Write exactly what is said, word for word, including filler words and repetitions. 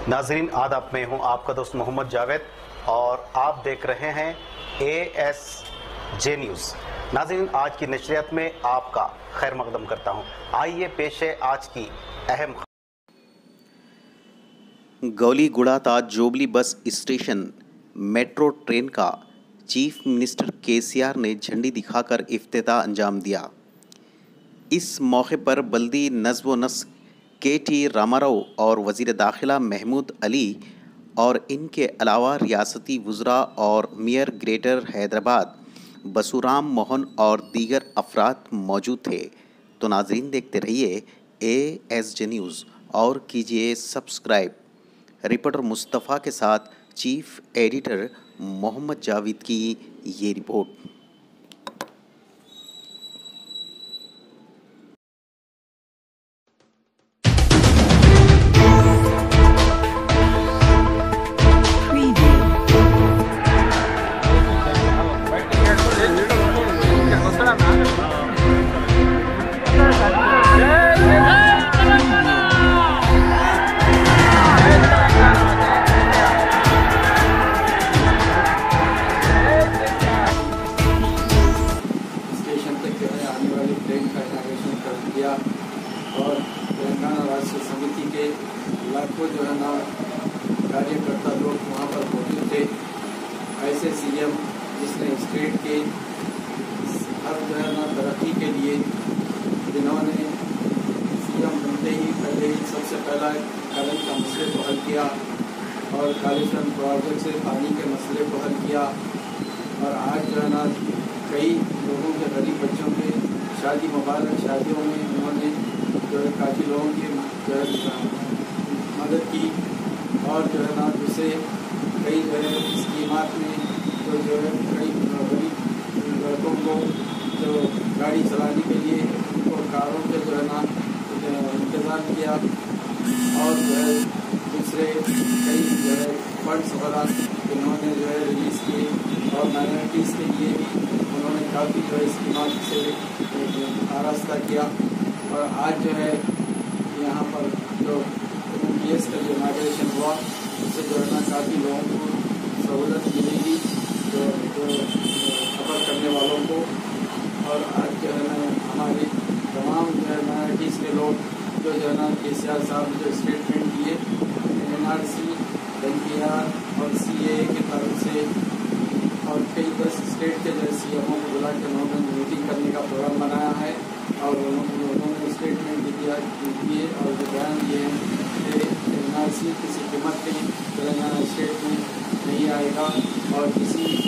नाजरीन आदाब, में हूँ आपका दोस्त मोहम्मद जावेद और आप देख रहे हैं ए एस जे न्यूज़। नाजरीन, आज की नशरियात में आपका खैर मकदम करता हूँ। आइए पेश है आज की अहम। गौलीगुड़ा ता Jubilee bus station metro train का चीफ मिनिस्टर केसीआर ने झंडी दिखाकर इफ्तिताह अंजाम दिया। इस मौके पर बल्दी नज़्म व नस्क के टी रामाराव और वज़ीर दाखिला महमूद अली और इनके अलावा रियासती वुज़रा और मेयर ग्रेटर हैदराबाद बसुराम मोहन और दीगर अफराद मौजूद थे। तो नाजरीन, देखते रहिए ए एस जे न्यूज़ और कीजिए सब्सक्राइब। रिपोर्टर मुस्तफ़ा के साथ चीफ एडिटर मोहम्मद जावेद की ये रिपोर्ट। और तेलंगाना राष्ट्र समिति के लाखों जो है ना कार्यकर्ता लोग वहाँ पर मौजूद थे। ऐसे सीएम जिसने स्टेट के हर जो है ना तरक्की के लिए जिन्होंने सीएम बनते ही पहले ही सबसे पहला करंट का मसले को हल किया और कालीचरण प्रोजेक्ट से पानी के मसले को हल किया। और आज जो है ना कई लोगों के गरीब बच्चों के शादी मुबारक शादियों में उन्होंने जो है काफ़ी लोगों की जो है मदद की और जो है ना जिससे कई जो है स्कीमात में तो जो है कई गरीब लड़कों को जो गाड़ी चलाने के लिए उनको कारों के जो है ना इंतज़ाम किया और जो है दूसरे कई जो है फंड्स वगैरह उन्होंने जो है रिलीज़ किए और माइनॉरिटीज़ के लिए भी उन्होंने काफ़ी जो है स्कीमात से आरास्ता किया। और आज जो है यहाँ पर जो पी एस का जो इनाग्रेशन हुआ उससे जो है ना काफ़ी लोगों को सहूलत मिलेगी जो जो सफ़र करने वालों को। और आज जो है ना हमारे तमाम जो है माइनॉरिटीज़ के लोग जो जो है ना के सी आर साहब ने जो स्टेटमेंट दिए N R C N P R और सी ए के तरफ से और कई दस स्टेट के जो सी एमओ को बुला के उन्होंने मीटिंग करने का प्रोग्राम बनाया है और उन्होंने स्टेटमेंट भी दिया दिए और जो बयान दिए हैं कि एन आर सी किसी कीमत पे तेलंगाना स्टेट में नहीं आएगा और किसी